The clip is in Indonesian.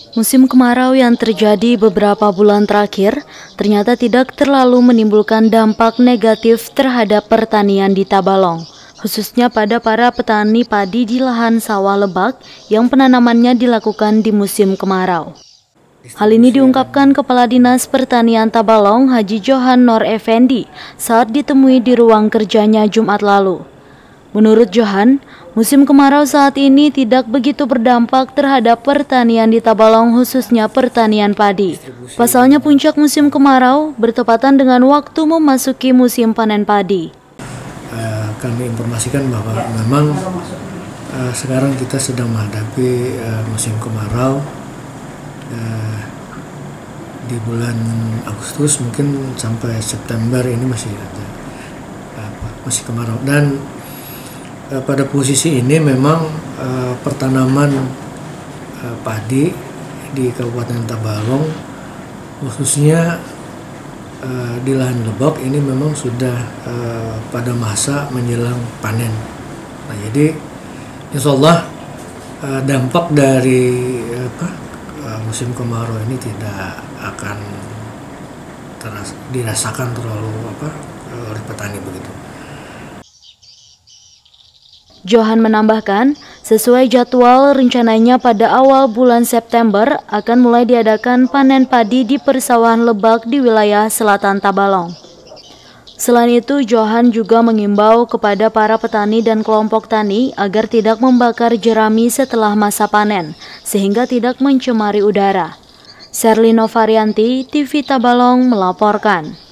Musim kemarau yang terjadi beberapa bulan terakhir ternyata tidak terlalu menimbulkan dampak negatif terhadap pertanian di Tabalong, khususnya pada para petani padi di lahan sawah Lebak yang penanamannya dilakukan di musim kemarau. Hal ini diungkapkan Kepala Dinas Pertanian Tabalong Haji Johan Nor Effendi saat ditemui di ruang kerjanya Jumat lalu. Menurut Johan, musim kemarau saat ini tidak begitu berdampak terhadap pertanian di Tabalong, khususnya pertanian padi. Pasalnya puncak musim kemarau bertepatan dengan waktu memasuki musim panen padi. Kami informasikan bahwa memang sekarang kita sedang menghadapi musim kemarau. Di bulan Agustus mungkin sampai September ini masih kemarau, dan pada posisi ini memang pertanaman padi di Kabupaten Tabalong, khususnya di lahan Lebak ini memang sudah pada masa menjelang panen. Nah, jadi insya Allah dampak dari musim kemarau ini tidak akan dirasakan terlalu oleh petani begitu. Johan menambahkan, sesuai jadwal rencananya pada awal bulan September akan mulai diadakan panen padi di persawahan Lebak di wilayah selatan Tabalong. Selain itu, Johan juga mengimbau kepada para petani dan kelompok tani agar tidak membakar jerami setelah masa panen, sehingga tidak mencemari udara. Serlino Varianti, TV Tabalong melaporkan.